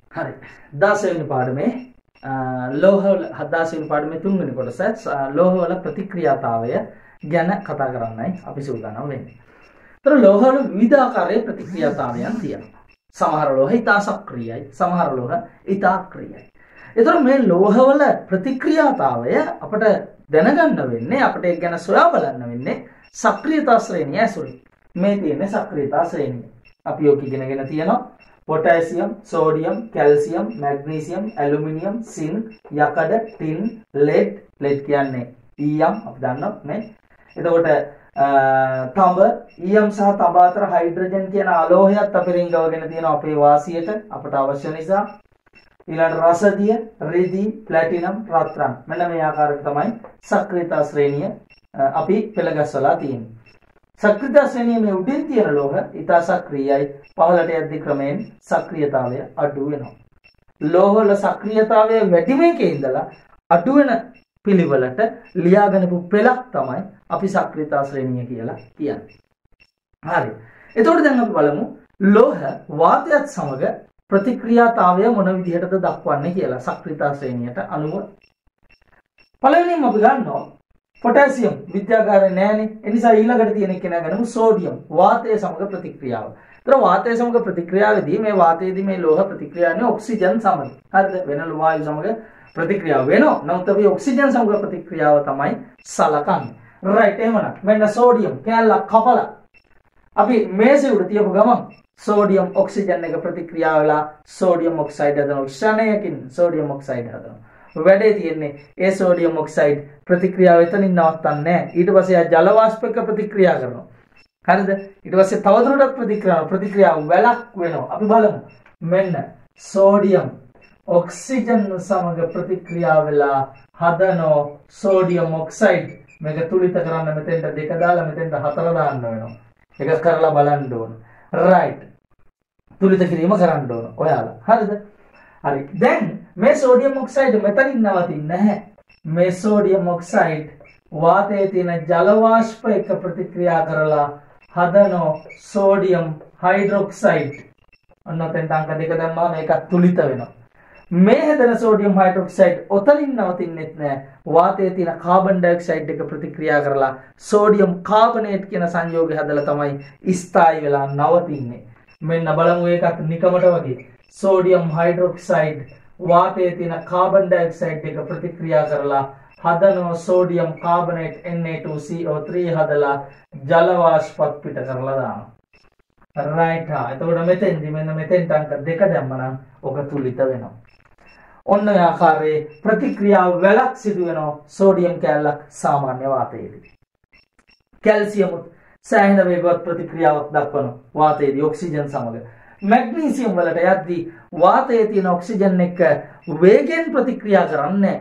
හරි 16 වෙනි පාඩමේ ලෝහවල 17 වෙනි පාඩමේ 3 වෙනි කොටස ලෝහවල ප්‍රතික්‍රියාතාවය ගැන කතා කරන්නයි අපි සූදානම් වෙන්නේ. ඒතර ලෝහවල විවිධ ආකාරයේ ප්‍රතික්‍රියාතාවයන් තියෙනවා. සමහර ලෝහ ඉතා සක්‍රියයි, සමහර ලෝහ ඉතා අක්‍රියයි. ඒතර මේ ලෝහවල ප්‍රතික්‍රියාතාවය අපිට දැනගන්න වෙන්නේ, අපිට ඒක ගැන සොයා බලන්න වෙන්නේ සක්‍රියතා ශ්‍රේණිය ඇසුරින්. මේ තියෙන සක්‍රියතා ශ්‍රේණිය. අපි ඔක ඉගෙනගෙන තියෙනවා. Potassium, sodium, calcium, magnesium, aluminium, zinc, යකඩ, ටින්, ලෙඩ් කියන්නේ ඊයම් අපි දන්නවා නේ. එතකොට තඹ, ඊයම් සහ තඹ අතර හයිඩ්‍රජන් කියන අලෝහයත් අපි රිංගවගෙන තියෙනවා අපේ වාසියට අපට අවශ්‍ය නිසා. ඊළඟ රසදිය, රිදී, ප්ලැටිනම්, රත්රන්. මෙන්න මේ ආකාරයට තමයි සක්‍රියතා ශ්‍රේණිය අපි පෙළගස්සලා තියෙන්නේ. සක්‍රියතා ශ්‍රේණියේ මේ උඩින් තියෙන ලෝහ ඉතා සක්‍රියයි, පහළට යද්දී ක්‍රමයෙන් සක්‍රියතාවය අඩු වෙනවා. ලෝහවල සක්‍රියතාවය වැඩි මේකේ ඉඳලා අඩු වෙන පිළිවෙලට ලියාගන්නපු පෙළක් තමයි අපි සක්‍රියතා ශ්‍රේණිය කියලා කියන්නේ. හරි. එතකොට දැන් අපි බලමු ලෝහ වාතයත් සමග ප්‍රතික්‍රියාතාවය මොන විදිහටද දක්වන්නේ කියලා සක්‍රියතා ශ්‍රේණියට අනුව. පළවෙනිම අපි ගන්නවා पोटेशियम विद्यागारे नෑනේ. ඒ නිසා ඊළඟට තියෙන එක නගනමු සෝඩියම් වාතය සමග ප්‍රතික්‍රියාව. ඒතර වාතය සමග ප්‍රතික්‍රියාවේදී මේ වාතයේදී මේ ලෝහ ප්‍රතික්‍රියාවන්නේ ඔක්සිජන් සමග. හරිද? වෙන වායු සමග ප්‍රතික්‍රියාව වෙනවා. නමුත් අපි ඔක්සිජන් සමග ප්‍රතික්‍රියාව තමයි සලකන්නේ. රයිට් එහෙමනම් මෙන්න සෝඩියම් කැලක් කපලා අපි මේසෙ උඩ තියපු ගමන් සෝඩියම් ඔක්සිජන් එක ප්‍රතික්‍රියාව වෙලා සෝඩියම් ඔක්සයිඩ් හදනවා. ක්ෂණයකින් සෝඩියම් ඔක්සයිඩ් හදනවා. වැඩේ තියෙන්නේ ඒ සෝඩියම් ඔක්සයිඩ් ප්‍රතික්‍රියාව එතනින් නවත්තන්නේ නැහැ. ඊට පස්සේ ආ ජල වාෂ්පයක ප්‍රතික්‍රියා කරනවා. හරිද? ඊට පස්සේ තවදුරටත් ප්‍රතික්‍රියාව වැලක් වෙනවා. අපි බලමු. මෙන්න සෝඩියම් ඔක්සිජන් සමග ප්‍රතික්‍රියාව වෙලා හදනෝ සෝඩියම් ඔක්සයිඩ්. මේක තුලිත කරන්න මෙතෙන්ට 2 දාලා මෙතෙන්ට 4 දාන්න වෙනවා. ඒක කරලා බලන්න ඕන. රයිට්. තුලිත කිරීම කරන්න ඕන. ඔයාලා. හරිද? හරි. දැන් මේ සෝඩියම් ඔක්සයිඩ් මෙතනින් නවතින්නේ නැහැ. මේ සෝඩියම් ඔක්සයිඩ් වාතයේ තියෙන ජල වාෂ්ප එක්ක ප්‍රතික්‍රියා කරලා හදනෝ සෝඩියම් හයිඩ්‍රොක්සයිඩ්. අන්න තෙන්ට අංක 2 දැම්මම මේක තුලිත වෙනවා. මේ හැදෙන සෝඩියම් හයිඩ්‍රොක්සයිඩ් ඔතනින් නවතින්නෙත් නැහැ. වාතයේ තියෙන කාබන් ඩයොක්සයිඩ් එක ප්‍රතික්‍රියා කරලා සෝඩියම් කාබනේට් කියන සංයෝගය හදලා තමයි ස්ථායි වෙලා නවතින්නේ. මෙන්න බලමු ඒකත් නිකමට වගේ. सोडियम हाइड्रोक्साइड වාතයේ තියෙන කාබන් ඩයොක්සයිඩ් එක ප්‍රතික්‍රියා කරලා හදන සෝඩියම් කාබනේට් Na2CO3 හදලා ජල වාෂ්පත් පිට කරලා දානවා. රයිට්. එතකොට මෙතෙන්දි මෙන්න මෙතෙන්ට අංක 2 දැම්මනම් ඔක තුලිත වෙනවා. ඔන්න ඔය ආකාරයේ ප්‍රතික්‍රියාව වැලක් සිදු වෙනවා සෝඩියම් කැලලක් සාමාන්‍ය වාතයේදී. කැල්සියම් සෑහෙන වේගවත් ප්‍රතික්‍රියාවක් දක්වනවා වාතයේදී ඔක්සිජන් සමග. मैग्नीशियम වලට යද්දී වාතයේ තියෙන ඔක්සිජන් එක්ක වේගෙන් ප්‍රතික්‍රියා කරන්නේ.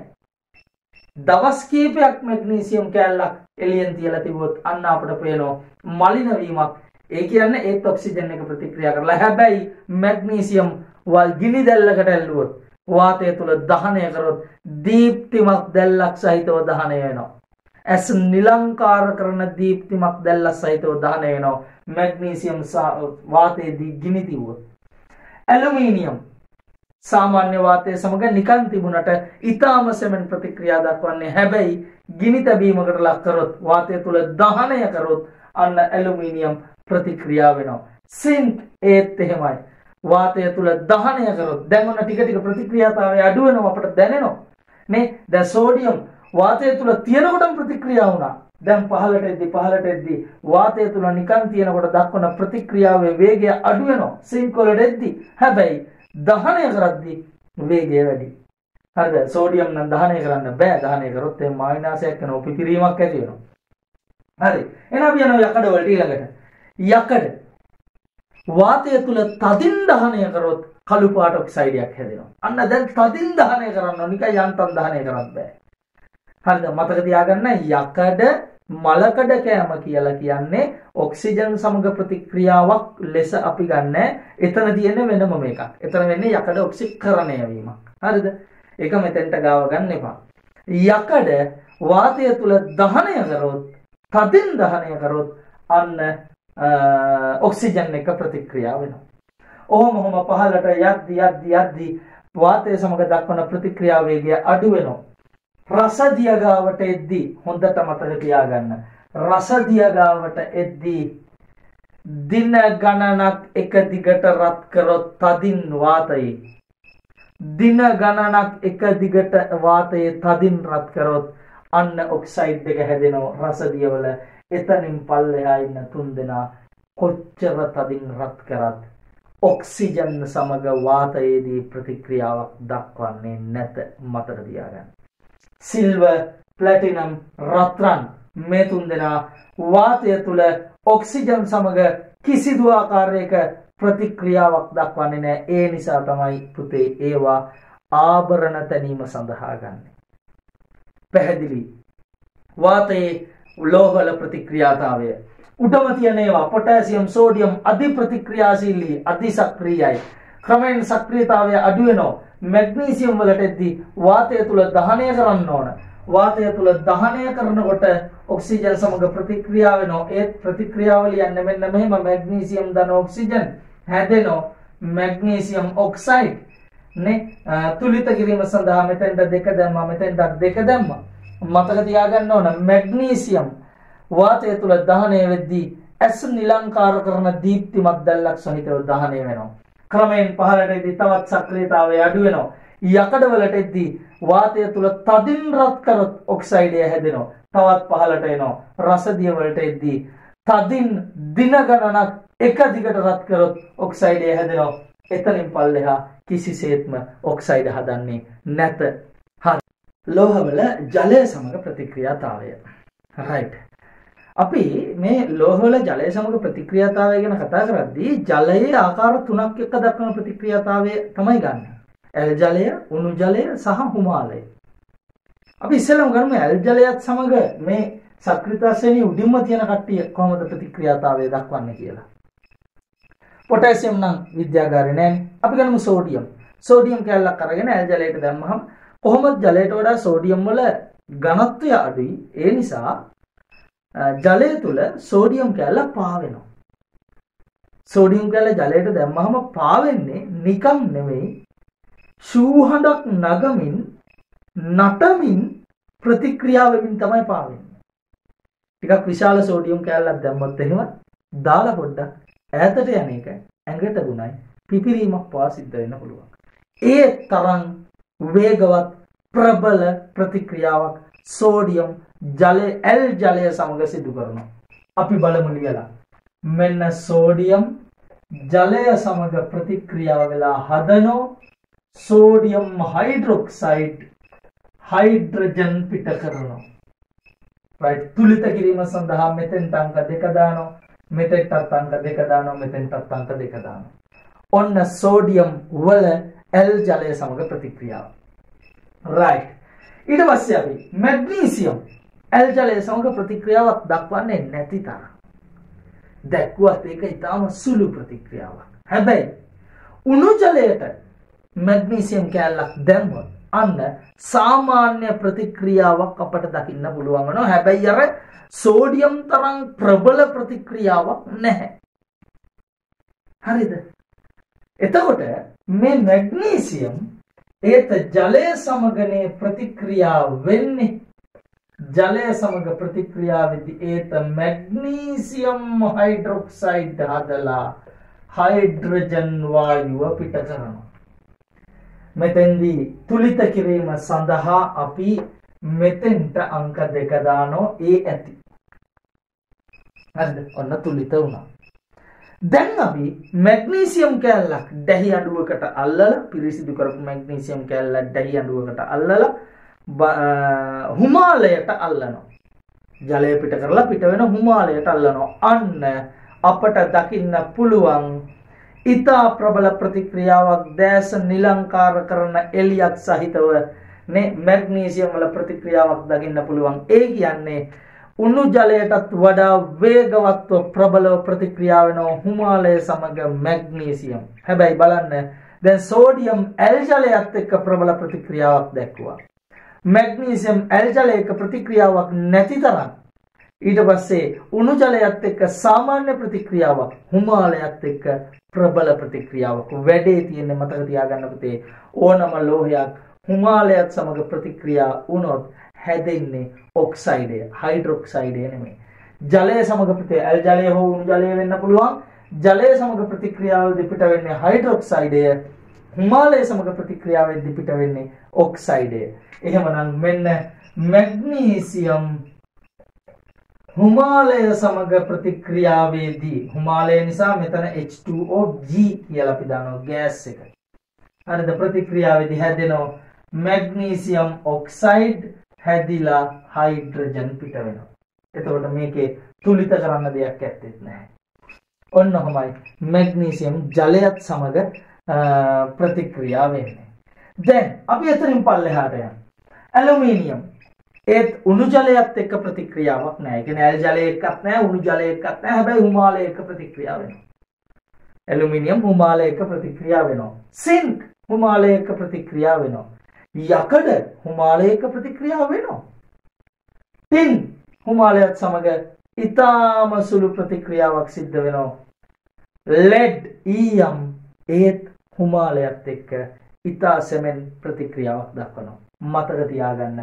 දවස් කීපයක් මැග්නීසියම් කැලලක් එළියෙන් තියලා තිබුවොත් අන්න අපිට පේනවා මලින වීමක්. ඒ කියන්නේ ඒත් ඔක්සිජන් එක ප්‍රතික්‍රියා කරලා. හැබැයි මැග්නීසියම් වල් ගිනි දැල්ලකට ඇල්ලුවොත් වාතය තුල දහනය කරොත් දීප්තිමත් දැල්ලක් සහිතව දහනය වෙනවා. ඇස් නිලංකාර කරන දීප්තිමත් දැල්ලක් සහිතව දහනය වෙනවා. मैग्नीशियम වාතයේදී ගිනි තිබුවොත්. ඇලුමිනියම් සාමාන්‍ය වාතයේ සමග නිකන් තිබුණට ඊටාම සෙමෙන් ප්‍රතික්‍රියා දක්වන්නේ. හැබැයි ගිනි තැබීමකට ලක් කරොත් වාතය තුල දහනය කරොත් අන්න ඇලුමිනියම් ප්‍රතික්‍රියා වෙනවා. සින්ක් ඒත් එහෙමයි. වාතය තුල දහනය කරොත් දැන් ඔන්න ටික ටික ප්‍රතික්‍රියාතාවය අඩු වෙනවා අපට දැනෙනවා. නේ? දැන් සෝඩියම් වාතය තුල තියෙනකොටම ප්‍රතික්‍රියා වුණා. දැන් පහළට එද්දී වාතය තුල නිකන් තියෙනකොට දක්වන ප්‍රතික්‍රියාවේ වේගය අඩු වෙනවා. සින්ක් වලට එද්දී. හැබැයි දහනය කරද්දී වේගය වැඩි. හරිද? සෝඩියම් නම් දහනය කරන්න බෑ. දහනය කරොත් ඒ මායිනාසයක් කරන පිපිරීමක් ඇති වෙනවා. හරි. එහෙනම් අපි යනවා යකඩ වලට ඊළඟට. යකඩ වාතය තුල තදින් දහනය කරොත් කළු පාට ඔක්සයිඩයක් හැදෙනවා. අන්න දැන් තදින් දහනය කරන්න ඕන. නිකන් යන්තම් දහනය කරන්න බෑ. හරිද? මතක තියාගන්න යකඩ මලකඩ කෑම කියලා කියන්නේ ඔක්සිජන් සමග ප්‍රතික්‍රියාවක් ලෙස අපි ගන්න. එතන තියෙන්නේ වෙනම එකක්. එතන වෙන්නේ යකඩ ඔක්සිකරණය වීමක්. හරිද? ඒක මෙතෙන්ට ගාව ගන්න එපා. යකඩ වාතය තුල දහනය කරොත්, තදින් දහනය කරොත් අන්න ඔක්සිජන් එක ප්‍රතික්‍රියා වෙනවා. ඔහොම පහළට යද්දි වාතය සමග දක්වන ප්‍රතික්‍රියා වේගය අඩු වෙනවා. රසදිය ගාවට එද්දී හොඳට මතක තියාගන්න. රසදිය ගාවට එද්දී දින ගණනක් එක දිගට රත් කරොත් තදින් වාතයේ දින ගණනක් එක දිගට වාතයේ තදින් රත් කරොත් අන්න ඔක්සයිඩ් එක හැදෙනවා රසදිය වල. එතනින් පල්ලෙහා ඉන්න තුන්දෙනා කොච්චර තදින් රත් කරත් ඔක්සිජන් සමග වාතයේදී ප්‍රතික්‍රියාවක් දක්වන්නේ නැත. මතක තියාගන්න. සිල්වර්, ප්ලැටිනම්, රත්රන් මේ තුන්දෙනා වාතය තුල ඔක්සිජන් සමග කිසිදු ආකාරයක ප්‍රතික්‍රියාවක් දක්වන්නේ නැහැ. ඒ නිසා තමයි පුතේ ඒවා ආභරණ තැනීම සඳහා ගන්න. පැහැදිලි. වාතයේ ලෝහවල ප්‍රතික්‍රියාතාවය උඩම තියෙන ඒවා පොටෑසියම්, සෝඩියම් අධි ප්‍රතික්‍රියාශීලී, අධි සක්‍රියයි. ක්‍රමෙන් සක්‍රියතාවය අඩු වෙනවා. මැග්නීසියම් වලට එද්දී වාතය තුල දහනය කරන්න ඕන. වාතය තුල දහනය කරනකොට ඔක්සිජන් සමග ප්‍රතික්‍රියා වෙනවා. ඒ ප්‍රතික්‍රියාවලිය යන්නේ මෙන්න මෙහෙම. මැග්නීසියම් ධන ඔක්සිජන් හැදෙනවා. මැග්නීසියම් ඔක්සයිඩ් නේ තුලිත කිරීම සඳහා මෙතෙන්ට දෙක දැම්මා, මෙතෙන්ට දෙක දැම්මා. මතක තියාගන්න ඕන මැග්නීසියම් වාතය තුල දහනය වෙද්දී ඇස් නිලංකාර කරන දීප්තිමත් දැල්ලක් සහිතව දහනය වෙනවා. ක්‍රමයෙන් පහළට එද්දී තවත් සක්‍රියතාවය අඩු වෙනවා. යකඩ වලට එද්දී වාතය තුල තදින් රත් කරොත් ඔක්සයිඩය හැදෙනවා. තවත් පහළට එනවා. රසදිය වලට එද්දී තදින් දින ගණනක් එක දිගට රත් කරොත් ඔක්සයිඩය හැදෙනවා. එතනින් පල්ලෙහා කිසිසේත්ම ඔක්සයිඩ හදන්නේ නැත. හරි. ලෝහවල ජලය සමග ප්‍රතික්‍රියාතාවය. right. අපි මේ ලෝහවල ජලය සමග ප්‍රතික්‍රියාතාවය ගැන කතා කරද්දී ජලයේ ආකාර තුනක් එක්ක දක්වන ප්‍රතික්‍රියාතාවය තමයි ගන්න. ඇල් ජලය, උණු ජලය සහ හිමාලය. අපි ඉස්සෙල්ලාම ගමු ඇල් ජලයත් සමග මේ සක්‍රියතා ශ්‍රේණිය උඩින්ම තියෙන කට්ටිය කොහොමද ප්‍රතික්‍රියාතාවය දක්වන්නේ කියලා. පොටෑසියම් නම් විද්‍යාගාරේ නෑනේ. අපි ගමු සෝඩියම්. සෝඩියම් කැලලක් අරගෙන ඇල් ජලයට දැම්මහම කොහොමද ජලයට වඩා සෝඩියම් වල ඝනත්වය අඩුයි. ඒ නිසා ජලය තුල සෝඩියම් කැලල පාවෙනවා. සෝඩියම් කැලල ජලයට දැම්මහම පාවෙන්නේ නිකම් නෙමෙයි. ශූහඬක් නගමින් නටමින් ප්‍රතික්‍රියා වෙමින් තමයි පාවෙන්නේ. ටිකක් විශාල සෝඩියම් කැලලක් දැම්මොත් එහෙම දාලා පොඩ්ඩක් ඈතට යන එක ඇඟට ගුණයි පිපිරීමක් පවා සිද්ධ වෙන්න පුළුවන්. ඒ තරම් වේගවත් ප්‍රබල ප්‍රතික්‍රියාවක් සෝඩියම් ජලය ඇල් ජලය සමග සිදු කරනවා. අපි බලමු ලියලා. මෙන්න සෝඩියම් ජලය සමග ප්‍රතික්‍රියාව වෙලා හදනෝ සෝඩියම් හයිඩ්‍රොක්සයිඩ් හයිඩ්‍රජන් පිට කරනවා. right. තුලිත කිරීම සඳහා මෙතෙන්ට අංක 2 දානවා. මෙතෙන්ටත් අංක 2 දානවා. මෙතෙන්ටත් අංක 2 දානවා. ඔන්න සෝඩියම් වල ඇල් ජලය සමග ප්‍රතික්‍රියාව. right. ඊට පස්සේ අපි මැග්නීසියම් ඇල් ජලය සමග ප්‍රතික්‍රියාවක් දක්වන්නේ නැති තරම්. දැක්ුවත් ඒක ඊටම සුළු ප්‍රතික්‍රියාවක්. හැබැයි උණු ජලයට මැග්නීසියම් කැලලක් දැම්මොත් අන්න සාමාන්‍ය ප්‍රතික්‍රියාවක් අපට දකින්න පුළුවන් වෙනවා. හැබැයි අර සෝඩියම් තරම් ප්‍රබල ප්‍රතික්‍රියාවක් නැහැ. හරිද? එතකොට මේ මැග්නීසියම් ඒත් ජලය සමගනේ ප්‍රතික්‍රියා වෙන්නේ. ජලය සමග ප්‍රතික්‍රියා වෙද්දී ඒත් මැග්නීසියම් හයිඩ්‍රොක්සයිඩ් හදලා හයිඩ්‍රජන් වායුව පිට කරනවා. මෙතෙන්දී තුලිත කිරීම සඳහා අපි මෙතෙන්ට අංක 2 දානෝ ඒ ඇති. හරිද? ඔන්න තුලිත වුණා. දැන් අපි මැග්නීසියම් කැලලක් දැහි අඩුවකට අල්ලලා පිරිසිදු කරපු මැග්නීසියම් කැලලක් දැහි අඩුවකට අල්ලලා හිමාලයට අල්ලනවා. ජලය පිට කරලා පිට වෙන හිමාලයට අල්ලනවා. අන්න අපට දකින්න පුළුවන් ඉතා ප්‍රබල ප්‍රතික්‍රියාවක් දැස නිලංකාර කරන එළියක් සහිතව නේ මැග්නීසියම් වල ප්‍රතික්‍රියාවක් දකින්න පුළුවන්. ඒ කියන්නේ උණු ජලයටත් වඩා වේගවත්ව ප්‍රබලව ප්‍රතික්‍රියා වෙනවා හිමාලය සමග මැග්නීසියම්. හැබැයි බලන්න දැන් සෝඩියම් ඇල් ජලයත් එක්ක ප්‍රබල ප්‍රතික්‍රියාවක් දැක්වුවා. මැග්නීසියම් ඇල් ජලයක ප්‍රතික්‍රියාවක් නැති තරම් ඊට පස්සේ උණු ජලයත් එක්ක සාමාන්‍ය ප්‍රතික්‍රියාවක් හිමාලයත් එක්ක ප්‍රබල ප්‍රතික්‍රියාවක්. වැඩේ තියෙන්නේ මතක තියාගන්න පුතේ ඕනම ලෝහයක් හිමාලයත් සමග ප්‍රතික්‍රියා වුණොත් හැදෙන්නේ ඔක්සයිඩය, හයිඩ්‍රොක්සයිඩය නෙමෙයි. ජලය සමග පුතේ ඇල් ජලය හෝ උණු ජලය වෙන්න පුළුවන්. ජලය සමග ප්‍රතික්‍රියාවේදී පිට වෙන්නේ හයිඩ්‍රොක්සයිඩය. හිමාලය සමග ප්‍රතික්‍රියාවේදී පිට වෙන්නේ ඔක්සයිඩය. එහෙමනම් මෙන්න මැග්නීසියම් හිමාලය සමග ප්‍රතික්‍රියාවේදී හිමාලය නිසා මෙතන H2O G කියලා අපි දානවා ගෑස් එක. හරිද? ප්‍රතික්‍රියාවේදී හැදෙනවා මැග්නීසියම් ඔක්සයිඩ් හැදිලා හයිඩ්‍රජන් පිට වෙනවා. එතකොට මේකේ තුලිත කරන්න දෙයක් ඇත්තේ නැහැ. ඔන්න ඔහමයි මැග්නීසියම් ජලයත් සමග ප්‍රතික්‍රියා වෙන්නේ. දැන් අපි එතනින් පල්ලෙහාට යමු. ඇලුමිනියම් ඒත් උණු ජලයත් එක්ක ප්‍රතික්‍රියාවක් නැහැ. ඒ කියන්නේ ඇල් ජලය එක්කත් නැහැ, උණු ජලය එක්කත් නැහැ. හැබැයි හිමාලය එක්ක ප්‍රතික්‍රියා වෙනවා. ඇලුමිනියම් හිමාලය එක්ක ප්‍රතික්‍රියා වෙනවා. සින්ක් හිමාලය එක්ක ප්‍රතික්‍රියා වෙනවා. යකඩ හිමාලය එක්ක ප්‍රතික්‍රියා වෙනවා. ටින් හිමාලයත් සමග ඊටාම සුළු ප්‍රතික්‍රියාවක් සිද්ධ වෙනවා. ලෙඩ් ඊයම් ඒත් හිමාලයත් එක්ක ඊටා සෙමෙන් ප්‍රතික්‍රියාවක් දක්වනවා. මතක තියාගන්න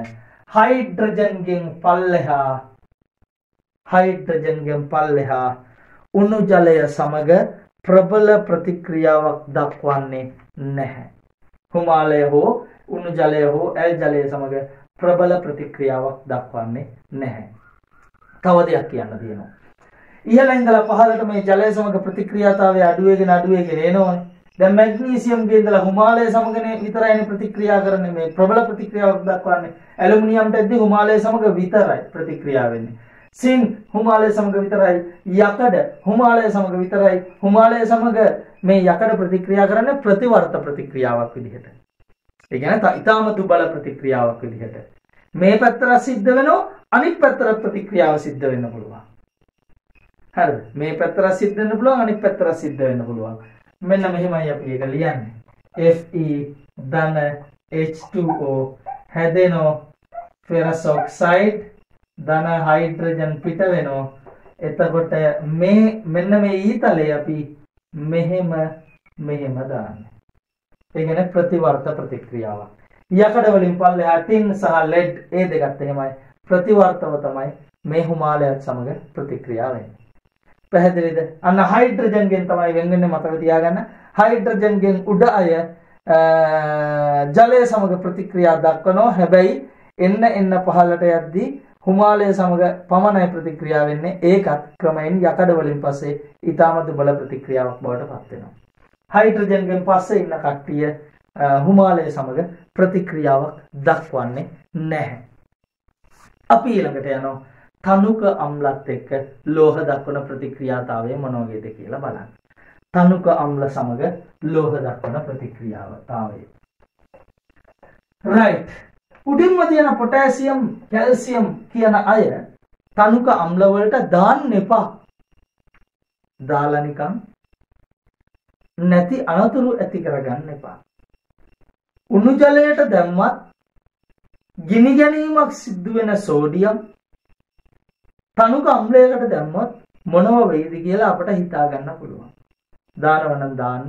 හයිඩ්‍රජන්ගෙන් පල්ලෙහා උණු ජලය සමග ප්‍රබල ප්‍රතික්‍රියාවක් දක්වන්නේ නැහැ. හිමාලය හෝ උණු ජලය හෝ ඇල් ජලය සමග ප්‍රබල ප්‍රතික්‍රියාවක් දක්වන්නේ නැහැ. තව දෙයක් කියන්න තියෙනවා. ඉහළ ඉඳලා පහළට මේ ජලය සමග ප්‍රතික්‍රියාතාවය අඩු වෙගෙන එනවනේ. දැන් මැග්නීසියම් ගේ ඉඳලා හිමාලය සමගනේ විතරයිනේ ප්‍රතික්‍රියා කරන්නේ. මේ ප්‍රබල ප්‍රතික්‍රියාවක් දක්වන්නේ ඇලුමිනියම්ට එද්දී හිමාලය සමග විතරයි ප්‍රතික්‍රියා වෙන්නේ. සින්ක් හිමාලය සමග විතරයි. යකඩ හිමාලය සමග විතරයි. හිමාලය සමග මේ යකඩ ප්‍රතික්‍රියා කරන්නේ ප්‍රතිවර්ත ප්‍රතික්‍රියාවක් විදිහට. ඒ කියන්නේ ඊටාම දුබල ප්‍රතික්‍රියාවක් විදිහට. මේ පැත්තට සිද්ධ වෙනවා, අනිත් පැත්තට ප්‍රතික්‍රියාව සිද්ධ වෙන්න පුළුවන්. හරිද? මේ පැත්තට සිද්ධ වෙන්න පුළුවන්, අනිත් පැත්තට සිද්ධ වෙන්න පුළුවන්. මෙන්න මෙහෙමයි අපි ඒක ලියන්නේ. Fe ධන H2O හැදෙනෝ ෆෙරස් ඔක්සයිඩ් ධන හයිඩ්‍රජන් පිට වෙනෝ. එතකොට මෙන්න මේ ඊතලේ අපි මෙහෙම දාන්නේ. ඒ කියන්නේ ප්‍රතිවර්ත ප්‍රතික්‍රියාවක්. යකඩ වලින් පල්ලෙහා ටින් සහ ලෙඩ් ඒ දෙකත් එහෙමයි. ප්‍රතිවර්තව තමයි මේ හිමාලයත් සමග ප්‍රතික්‍රියා වෙන්නේ. පැහැදිලිද? අන්න හයිඩ්‍රජන්ගෙන් තමයි වෙන් වෙන්නේ, මතක තියාගන්න. හයිඩ්‍රජන්ගෙන් උඩ අය ජලය සමග ප්‍රතික්‍රියා දක්වනවා. හැබැයි එන්න පහළට යද්දී හිමාලය සමග පමණයි ප්‍රතික්‍රියා වෙන්නේ. ඒකත් ක්‍රමයෙන් යකඩ වලින් පස්සේ ඊටම දුබල ප්‍රතික්‍රියාවක් බවට පත් වෙනවා. හයිඩ්‍රජන්ගෙන් පස්සේ ඉන්න කට්ටිය හිමාලය සමග ප්‍රතික්‍රියාවක් දක්වන්නේ නැහැ. අපි ඊළඟට යනවා තනුක අම්ලත් එක්ක ලෝහ දක්වන ප්‍රතික්‍රියාතාවය මොන වගේද කියලා බලන්න. තනුක අම්ල සමග ලෝහ දක්වන ප්‍රතික්‍රියාතාවය. right. උඩින්ම තියෙන පොටෑසියම්, කැල්සියම් කියන අය තනුක අම්ල වලට දාන්න එපා. දාලා නිකන් නැති අනතුරු ඇති කරගන්න එපා. උණු ජලයට දැම්මත් ගිනි ගැනීමක් සිද්ධ වෙන සෝඩියම් තනුක අම්ලයකට දැම්මොත් මොනව වෙයිද කියලා අපිට හිතා ගන්න පුළුවන්. දානවනම් දාන්න.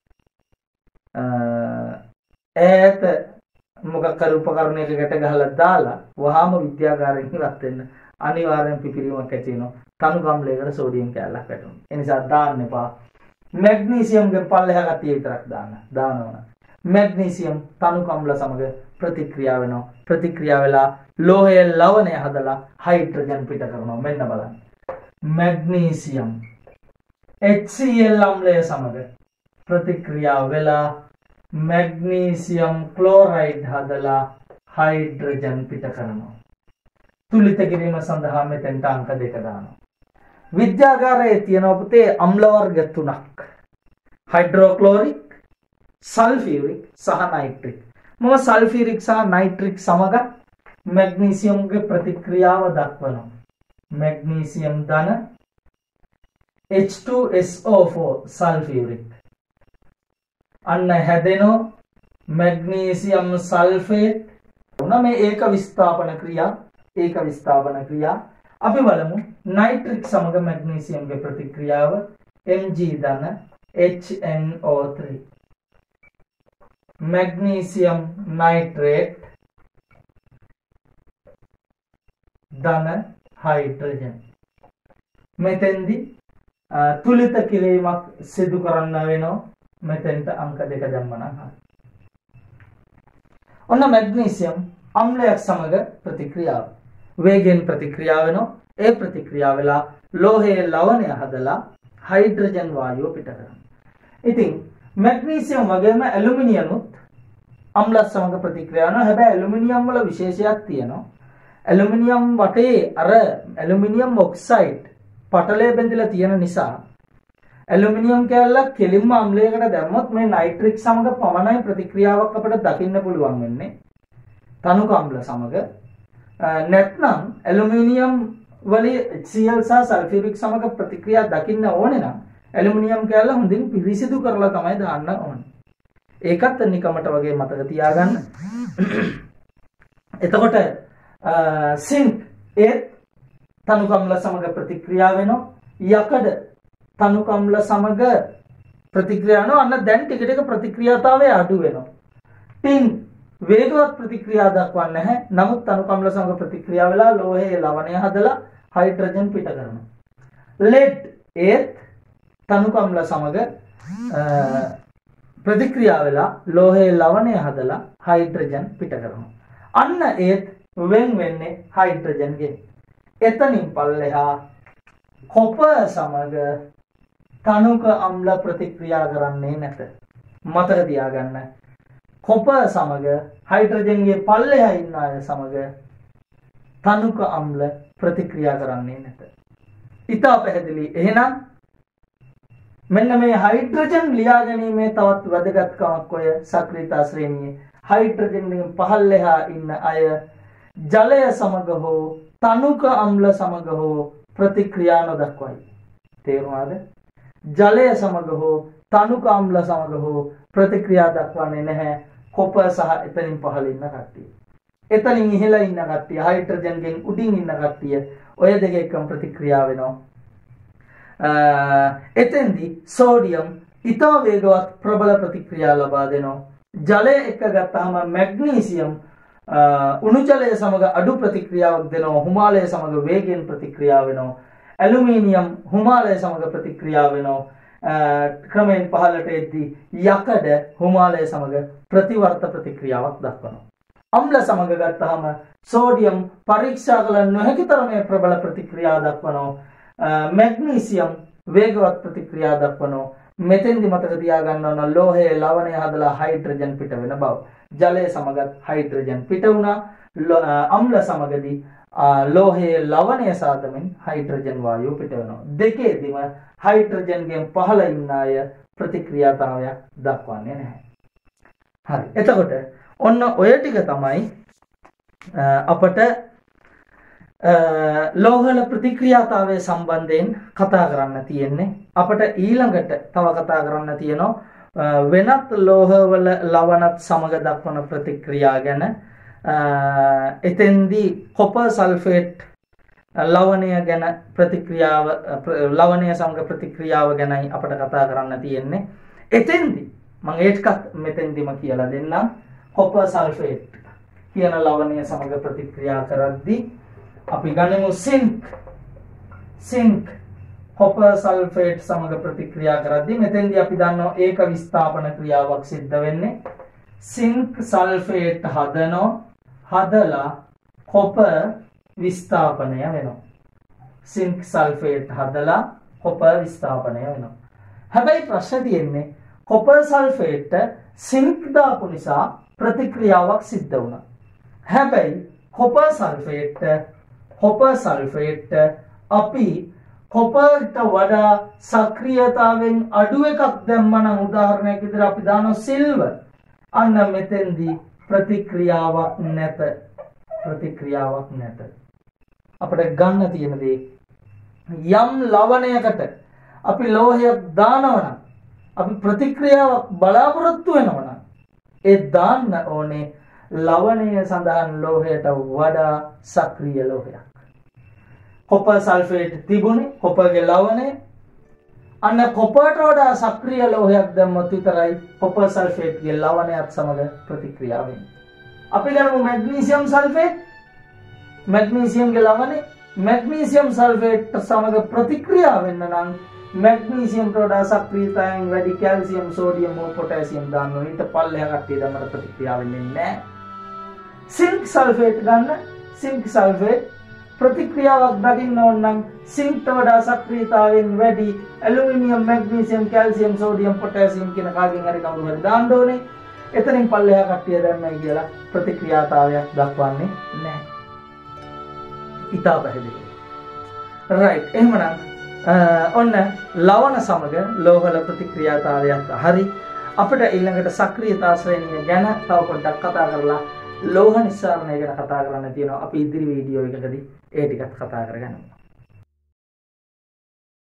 ඈත මොකක් කර උපකරණයකට ගහලා දාලා වහාම විද්‍යාගාරයෙන් ඉවත් වෙන්න අනිවාර්යෙන් පිපිරීමක් ඇති වෙනවා. තනුක අම්ලයකට සෝඩියම් කැලලක් වැටුණා. ඒ නිසා දාන්න එපා. මැග්නීසියම්ගේ පල්ලෙහා ගතිය විතරක් දානවනම් මැග්නීසියම් තනුක අම්ල සමග ප්‍රතික්‍රියා වෙනවා. ප්‍රතික්‍රියා වෙලා ලෝහයේ ලවණය හදලා හයිඩ්‍රජන් පිට කරනවා. මෙන්න බලන්න. මැග්නීසියම් HCl අම්ලය සමග ප්‍රතික්‍රියා වෙලා මැග්නීසියම් ක්ලෝරයිඩ් හදලා හයිඩ්‍රජන් පිට කරනවා. තුලිත කිරීම සඳහා මෙතෙන්ට අංක 2 දානවා. විද්‍යාගාරයේ තියෙන පුතේ අම්ල වර්ග 3ක්. හයිඩ්‍රෝක්ලෝරික්, සල්ෆියුරික් සහ නයිට්‍රික්. මම සල්ෆියුරික් සහ නයිට්‍රික් සමග මැග්නීසියම්ගේ ප්‍රතික්‍රියාව දක්වනවා. මැග්නීසියම් ධන H2SO4 සල්ෆියුරික්. අන්න හැදෙනෝ මැග්නීසියම් සල්ෆේට්. උන මේ ඒක විස්ථාපන ක්‍රියා. අපි බලමු නයිට්‍රික් සමග මැග්නීසියම්ගේ ප්‍රතික්‍රියාව Mg ධන HNO3 magnesium nitrate ධන හයිඩ්‍රජන් මෙතෙන්දි තුලිත කිරීමක් සිදු කරන්න වෙනවා මෙතෙන්ට අංක 2 දැම්මනම් හරි ඔන්න මැග්නීසියම් අම්ලයක් සමග ප්‍රතික්‍රියාව වේගෙන් ප්‍රතික්‍රියා වෙනවා ඒ ප්‍රතික්‍රියාව වෙලා ලෝහයේ ලවණය හදලා හයිඩ්‍රජන් වායුව පිට කරනවා ඉතින් මැග්නීසියම් වගේම ඇලුමිනියමුත් අම්ලයක් සමග ප්‍රතික්‍රියා කරනවා හැබැයි ඇලුමිනියම් වල විශේෂයක් තියෙනවා ඇලුමිනියම් වටේ අර ඇලුමිනියම් ඔක්සයිඩ් පටලය බැඳිලා තියෙන නිසා ඇලුමිනියම් කැල්ලක් කෙලින්ම අම්ලයකට දැම්මොත් මේ නයිට්‍රික් සමග පමණයි ප්‍රතික්‍රියාවක් අපිට දකින්න පුළුවන් වෙන්නේ තනුක අම්ල සමග නැත්නම් ඇලුමිනියම් වලේ HCl සහ සල්ෆියුරික් සමග ප්‍රතික්‍රියා දකින්න ඕනේ නම් ඇලුමිනියම් කැල්ල හොඳින් පිරිසිදු කරලා තමයි දාන්න ඕනේ ඒකත් නිකමට වගේ මතක තියාගන්න එතකොට සින්ක් ඒත් තනුක අම්ල සමග ප්‍රතික්‍රියා වෙනවා යකඩ තනුක අම්ල සමග ප්‍රතික්‍රියා වෙනවා අන්න දැන් ටික ටික ප්‍රතික්‍රියාතාවය අඩු වෙනවා ටින් වේගවත් ප්‍රතික්‍රියා දක්වන්නේ නැහැ නමුත් තනුක අම්ල සමග ප්‍රතික්‍රියා වෙලා ලෝහයේ ලවණය හදලා හයිඩ්‍රජන් පිට කරනවා ලෙඩ් ඒත් තනුක අම්ල සමග ප්‍රතික්‍රියා වෙලා ලෝහයේ ලවණය හදලා හයිඩ්‍රජන් පිට කරනවා අන්න ඒත් වෙන් වෙන්නේ හයිඩ්‍රජන් ගෙන් එතනින් පල්ලෙහා කොපර් සමග තනුක අම්ල ප්‍රතික්‍රියා කරන්නේ නැත මතක තියාගන්න කොපර් සමග හයිඩ්‍රජන්ගේ පල්ලෙහා ඉන්න අය සමග තනුක අම්ල ප්‍රතික්‍රියා කරන්නේ නැත ඉතා පැහැදිලි එහෙනම් මෙන්න මේ හයිඩ්‍රජන් ලියා ගැනීමේ තවත් වැදගත්කමක් ඔය සක්‍රීයතා ශ්‍රේණියේ හයිඩ්‍රජන්ගෙන් පහළෙහා ඉන්න අය ජලය සමග හෝ තනුක අම්ල සමග හෝ ප්‍රතික්‍රියා නොදක්වයි තේරුණාද ජලය සමග හෝ තනුක අම්ල සමග හෝ ප්‍රතික්‍රියා දක්වන්නේ නැහැ කොපර් සහ එතනින් පහළ ඉන්න කට්ටිය එතනින් ඉහළ ඉන්න කට්ටිය හයිඩ්‍රජන්ගෙන් උඩින් ඉන්න කට්ටිය ඔය දෙක එක්කම ප්‍රතික්‍රියා වෙනවා එතෙන්දී සෝඩියම් ඉතා වේගවත් ප්‍රබල ප්‍රතික්‍රියා ලබා දෙනවා ජලය එක්ක ගත්තාම මැග්නීසියම් උණු ජලය සමග අඩු ප්‍රතික්‍රියාවක් දෙනවා හිමාලය සමග වේගෙන් ප්‍රතික්‍රියා වෙනවා ඇලුමිනියම් හිමාලය සමග ප්‍රතික්‍රියා වෙනවා ක්‍රමයෙන් පහළට එද්දී යකඩ හිමාලය සමග ප්‍රතිවර්ත ප්‍රතික්‍රියාවක් දක්වනවා අම්ල සමග ගත්තාම සෝඩියම් පරීක්ෂා කළ නොහැකි තරමේ ප්‍රබල ප්‍රතික්‍රියා දක්වනවා මැග්නීසියම් වේගවත් ප්‍රතික්‍රියා දක්වනවා මෙතෙන්දි මතක තියාගන්න ඕන ලෝහයේ ලවණය හදලා හයිඩ්‍රජන් පිට වෙන බව ජලය සමගත් හයිඩ්‍රජන් පිට වුණා අම්ල සමගදී ලෝහයේ ලවණය සාදමින් හයිඩ්‍රජන් වායුව පිට වෙනවා දෙකේදීම හයිඩ්‍රජන්ගෙන් පහළ ඉන්න අය ප්‍රතික්‍රියාතාවයක් දක්වන්නේ නැහැ හරි එතකොට ඔන්න ඔය ටික තමයි අපට ලෝහල ප්‍රතික්‍රියාතාවය සම්බන්ධයෙන් කතා කරන්න තියෙන්නේ අපට ඊළඟට තව කතා කරන්න තියෙනවා වෙනත් ලෝහවල ලවණත් සමග දක්වන ප්‍රතික්‍රියා ගැන එතෙන්දී කොපර් සල්ෆේට් ලවණය ගැන ප්‍රතික්‍රියාව ලවණය සමග ප්‍රතික්‍රියාව ගැනයි අපට කතා කරන්න තියෙන්නේ එතෙන්දී මම ඒකත් මෙතෙන්දිම කියලා දෙන්නම් කොපර් සල්ෆේට් කියන ලවණය සමග ප්‍රතික්‍රියා කරද්දී අපි ගනිමු සින්ක් කොපර් සල්ෆේට් සමග ප්‍රතික්‍රියා කරද්දී මෙතෙන්දී අපි දන්නවා ඒක විස්ථාපන ක්‍රියාවක් සිද්ධ වෙන්නේ සින්ක් සල්ෆේට් හදලා කොපර් විස්ථාපනය වෙනවා සින්ක් සල්ෆේට් හදලා කොපර් විස්ථාපනය වෙනවා හැබැයි ප්‍රශ්නේ තියෙන්නේ කොපර් සල්ෆේට් සින්ක් දාපු නිසා ප්‍රතික්‍රියාවක් සිද්ධ වුණා හැබැයි කොපර් සල්ෆේට් අපි කොපර්ට වඩා සක්‍රියතාවෙන් අඩු එකක් දැම්මනම් උදාහරණයක් විදිහට අපි දානවා සිල්වර් අන්න මෙතෙන්දී ප්‍රතික්‍රියාවක් නැත අපිට ගන්න තියෙන දේ යම් ලවණයකට අපි ලෝහයක් දානවා නම් අපි ප්‍රතික්‍රියාවක් බලාපොරොත්තු වෙනවා නම් ඒ දාන්න ඕනේ ලවණය සඳහන් ලෝහයට වඩා සක්‍රිය ලෝහයක් කොපර් සල්ෆේට් තිබුණේ කොපර්ගේ ලවණය අන්න කොපර්ට වඩා සක්‍රිය ලෝහයක් දැම්මොත් විතරයි කොපර් සල්ෆේට්ගේ ලවණයත් සමග ප්‍රතික්‍රියා වෙන්නේ. අපි ගමු මැග්නීසියම් සල්ෆේට්. මැග්නීසියම්ගේ ලවණේ මැග්නීසියම් සල්ෆේට් සමග ප්‍රතික්‍රියා වෙන්න නම් මැග්නීසියම්ට වඩා සක්‍රියතාවයෙන් වැඩි කැල්සියම්, සෝඩියම් හෝ පොටෑසියම් දාන්න ඕනේ. ඊට පල්ලෙහා කට්ටිය දැම්මට ප්‍රතික්‍රියා වෙන්නේ නැහැ. සින්ක් සල්ෆේට් ගන්න. සින්ක් සල්ෆේට් ප්‍රතික්‍රියාවක් දකින්න ඕන නම් සින්ක්ට වඩා සක්‍රියතාවයෙන් වැඩි aluminium, magnesium, calcium, sodium, potassium කියන කාගෙන් හරි කවුරු හරි දාන්න ඕනේ. එතනින් පල්ලෙහා කට්ටිය දැම්මයි කියලා ප්‍රතික්‍රියාතාවයක් දක්වන්නේ නැහැ. ඉතා පැහැදිලි. රයිට්. එහෙමනම් ඔන්න ලවණ සමග ලෝහල ප්‍රතික්‍රියාතාවයක් හරි. අපිට ඊළඟට සක්‍රියතා ශ්‍රේණිය ගැන තව පොඩ්ඩක් කතා කරලා ලෝහ නිස්සාරණය ගැන කතා කරන්න තියෙනවා. අපි ඉදිරි වීඩියෝ එකකදී ඒ ටිකත් කතා කරගන්නවා.